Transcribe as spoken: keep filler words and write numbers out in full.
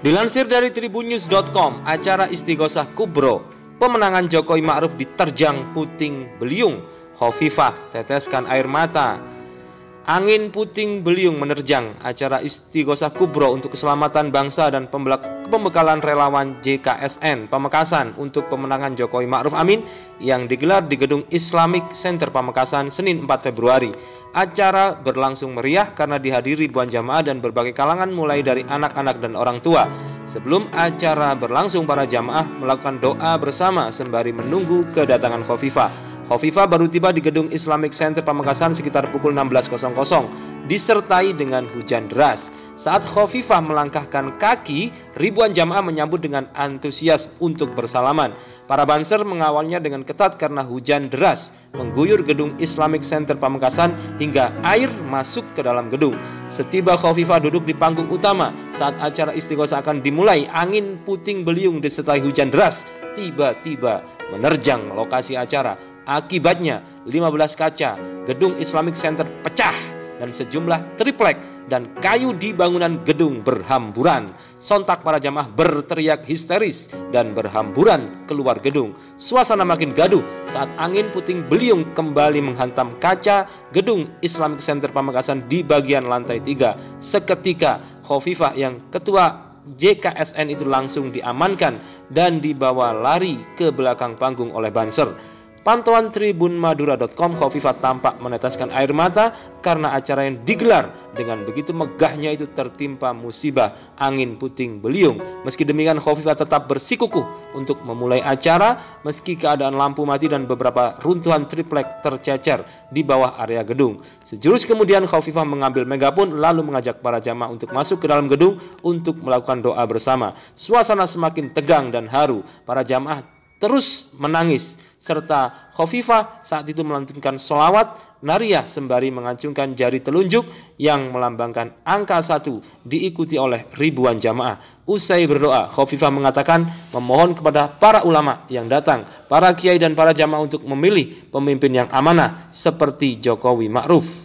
Dilansir dari tribunnews dot com, acara Istighosah Kubro, pemenangan Jokowi Ma'ruf diterjang puting beliung. Khofifah teteskan air mata. Angin puting beliung menerjang acara Istighosah Kubro untuk keselamatan bangsa dan pembekalan relawan J K S N Pamekasan untuk pemenangan Jokowi Ma'ruf Amin yang digelar di Gedung Islamic Center Pamekasan Senin empat Februari. Acara berlangsung meriah karena dihadiri ribuan jamaah dan berbagai kalangan mulai dari anak-anak dan orang tua. Sebelum acara berlangsung, para jamaah melakukan doa bersama sembari menunggu kedatangan Khofifah. Khofifah baru tiba di Gedung Islamic Center Pamekasan sekitar pukul enam belas disertai dengan hujan deras. Saat Khofifah melangkahkan kaki, ribuan jamaah menyambut dengan antusias untuk bersalaman. Para banser mengawalnya dengan ketat karena hujan deras mengguyur Gedung Islamic Center Pamekasan hingga air masuk ke dalam gedung. Setiba Khofifah duduk di panggung utama saat acara Istighosah akan dimulai, angin puting beliung disertai hujan deras tiba-tiba menerjang lokasi acara. Akibatnya lima belas kaca Gedung Islamic Center pecah dan sejumlah triplek dan kayu di bangunan gedung berhamburan. Sontak para jamaah berteriak histeris dan berhamburan keluar gedung. Suasana makin gaduh saat angin puting beliung kembali menghantam kaca Gedung Islamic Center Pamekasan di bagian lantai tiga. Seketika Khofifah yang ketua J K S N itu langsung diamankan dan dibawa lari ke belakang panggung oleh banser. Pantauan tribun madura dot com, Khofifah tampak meneteskan air mata karena acara yang digelar dengan begitu megahnya itu tertimpa musibah angin puting beliung. Meski demikian, Khofifah tetap bersikukuh untuk memulai acara meski keadaan lampu mati dan beberapa runtuhan triplek tercecer di bawah area gedung. Sejurus kemudian Khofifah mengambil megapon lalu mengajak para jamaah untuk masuk ke dalam gedung untuk melakukan doa bersama. Suasana semakin tegang dan haru. Para jamaah terus menangis serta Khofifah saat itu melantunkan sholawat nariyah sembari mengacungkan jari telunjuk yang melambangkan angka satu diikuti oleh ribuan jamaah. Usai berdoa, Khofifah mengatakan memohon kepada para ulama yang datang, para kiai dan para jamaah untuk memilih pemimpin yang amanah seperti Jokowi Ma'ruf.